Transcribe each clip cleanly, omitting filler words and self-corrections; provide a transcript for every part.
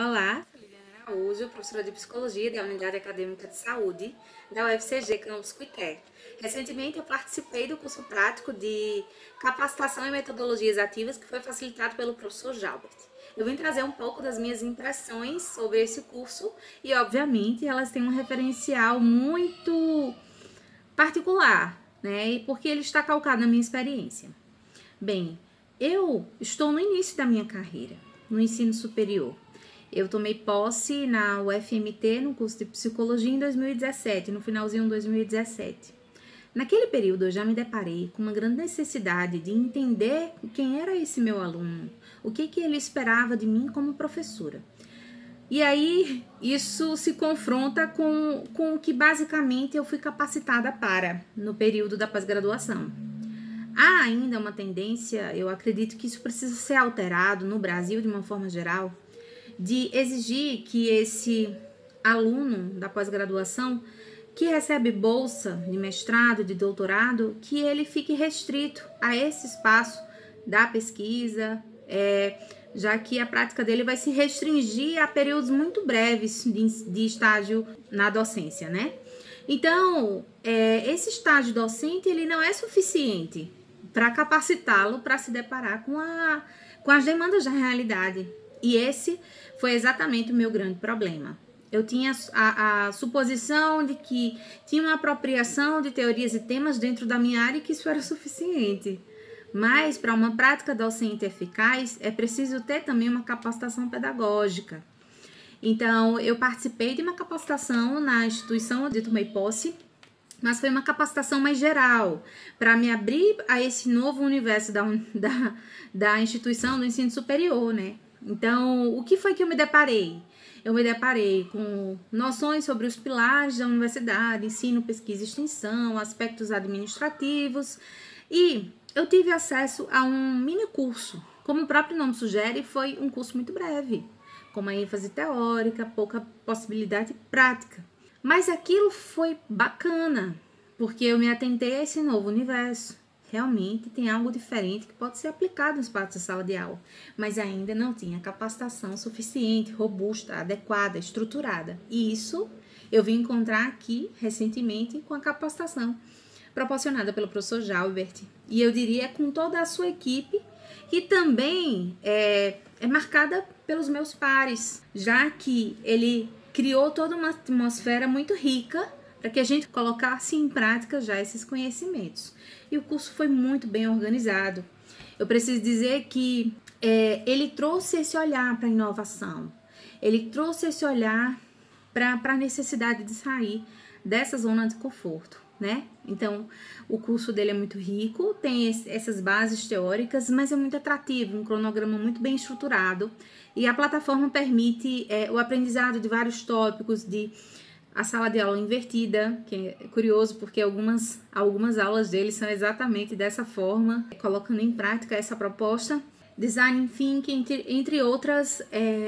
Olá, sou Liliana Araújo, professora de Psicologia da Unidade Acadêmica de Saúde da UFCG Campus Cuité. Recentemente eu participei do curso prático de capacitação em metodologias ativas que foi facilitado pelo professor Jalbert. Eu vim trazer um pouco das minhas impressões sobre esse curso e, obviamente, elas têm um referencial muito particular, né? Porque ele está calcado na minha experiência. Bem, eu estou no início da minha carreira, no ensino superior. Eu tomei posse na UFMT, no curso de Psicologia, em 2017, no finalzinho de 2017. Naquele período, eu já me deparei com uma grande necessidade de entender quem era esse meu aluno, o que ele esperava de mim como professora. E aí, isso se confronta com o que basicamente eu fui capacitada para, no período da pós-graduação. Há ainda uma tendência, eu acredito que isso precisa ser alterado no Brasil de uma forma geral, de exigir que esse aluno da pós-graduação que recebe bolsa de mestrado, de doutorado, que ele fique restrito a esse espaço da pesquisa, já que a prática dele vai se restringir a períodos muito breves de estágio na docência, né? Então, esse estágio docente, ele não é suficiente para capacitá-lo para se deparar com as demandas da realidade. E esse foi exatamente o meu grande problema. Eu tinha a suposição de que tinha uma apropriação de teorias e temas dentro da minha área e que isso era suficiente. Mas, para uma prática docente eficaz, é preciso ter também uma capacitação pedagógica. Então, eu participei de uma capacitação na instituição onde tomei posse, mas foi uma capacitação mais geral, para me abrir a esse novo universo da instituição do ensino superior, né? Então, o que foi que eu me deparei? Eu me deparei com noções sobre os pilares da universidade, ensino, pesquisa e extensão, aspectos administrativos, e eu tive acesso a um mini curso. Como o próprio nome sugere, foi um curso muito breve, com uma ênfase teórica, pouca possibilidade prática. Mas aquilo foi bacana, porque eu me atentei a esse novo universo. Realmente tem algo diferente que pode ser aplicado no espaço da sala de aula, mas ainda não tinha capacitação suficiente, robusta, adequada, estruturada. E isso eu vim encontrar aqui recentemente com a capacitação proporcionada pelo professor Jalbert. E eu diria com toda a sua equipe, que também é marcada pelos meus pares, já que ele criou toda uma atmosfera muito rica para que a gente colocasse em prática já esses conhecimentos. E o curso foi muito bem organizado. Eu preciso dizer que ele trouxe esse olhar para a inovação, ele trouxe esse olhar para a necessidade de sair dessa zona de conforto, né? Então, o curso dele é muito rico, tem essas bases teóricas, mas é muito atrativo, um cronograma muito bem estruturado, e a plataforma permite o aprendizado de vários tópicos, de a sala de aula invertida, que é curioso porque algumas aulas dele são exatamente dessa forma, colocando em prática essa proposta, design thinking, entre outros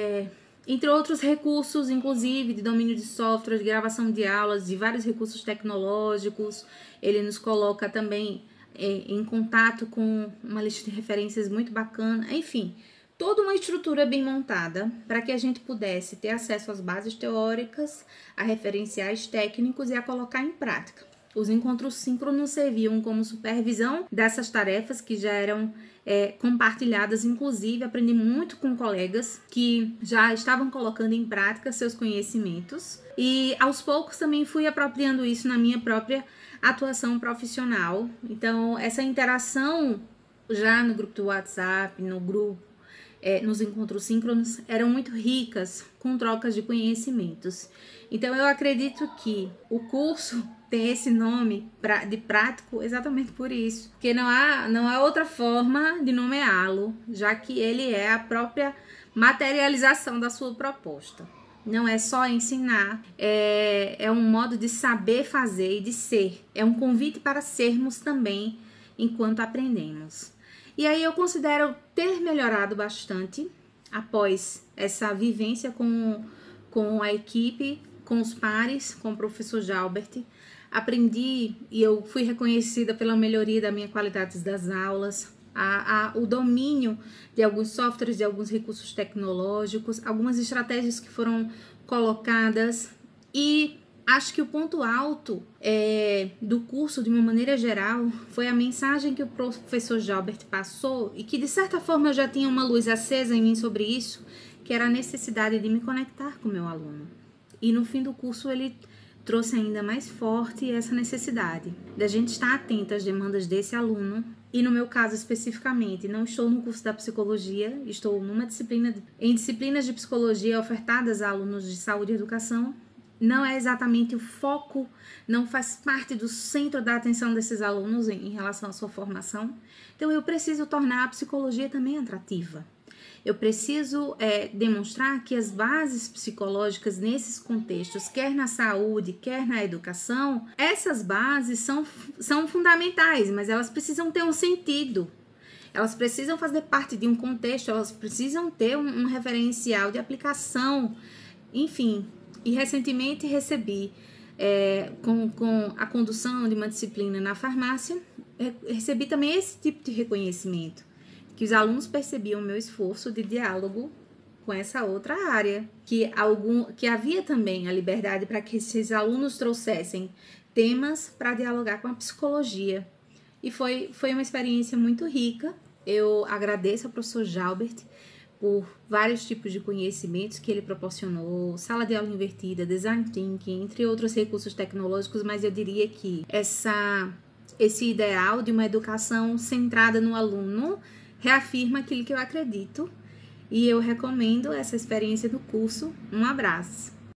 recursos, inclusive de domínio de software, de gravação de aulas, de vários recursos tecnológicos. Ele nos coloca também em contato com uma lista de referências muito bacana, enfim, toda uma estrutura bem montada para que a gente pudesse ter acesso às bases teóricas, a referenciais técnicos e a colocar em prática. Os encontros síncronos serviam como supervisão dessas tarefas que já eram compartilhadas, inclusive aprendi muito com colegas que já estavam colocando em prática seus conhecimentos e aos poucos também fui apropriando isso na minha própria atuação profissional. Então, essa interação já no grupo do WhatsApp, no grupo, nos encontros síncronos, eram muito ricas, com trocas de conhecimentos. Então, eu acredito que o curso tem esse nome de prático exatamente por isso, porque não há outra forma de nomeá-lo, já que ele é a própria materialização da sua proposta. Não é só ensinar, é um modo de saber fazer e de ser. É um convite para sermos também enquanto aprendemos. E aí eu considero ter melhorado bastante após essa vivência com a equipe, com os pares, com o professor Jalbert. Aprendi e eu fui reconhecida pela melhoria da minha qualidade das aulas, o domínio de alguns softwares, de alguns recursos tecnológicos, algumas estratégias que foram colocadas, e acho que o ponto alto do curso, de uma maneira geral, foi a mensagem que o professor Jalbert passou e que, de certa forma, eu já tinha uma luz acesa em mim sobre isso, que era a necessidade de me conectar com o meu aluno. E no fim do curso ele trouxe ainda mais forte essa necessidade da gente estar atento às demandas desse aluno. E no meu caso especificamente, não estou no curso da psicologia, estou em disciplinas de psicologia ofertadas a alunos de saúde e educação. Não é exatamente o foco, não faz parte do centro da atenção desses alunos em relação à sua formação. Então eu preciso tornar a psicologia também atrativa. Eu preciso demonstrar que as bases psicológicas nesses contextos, quer na saúde, quer na educação, essas bases são fundamentais, mas elas precisam ter um sentido. Elas precisam fazer parte de um contexto, elas precisam ter um referencial de aplicação, enfim. E recentemente recebi, com a condução de uma disciplina na farmácia, recebi também esse tipo de reconhecimento, que os alunos percebiam o meu esforço de diálogo com essa outra área, que havia também a liberdade para que esses alunos trouxessem temas para dialogar com a psicologia. E foi uma experiência muito rica. Eu agradeço ao professor Jalbert por vários tipos de conhecimentos que ele proporcionou, sala de aula invertida, design thinking, entre outros recursos tecnológicos, mas eu diria que esse ideal de uma educação centrada no aluno reafirma aquilo que eu acredito, e eu recomendo essa experiência do curso. Um abraço!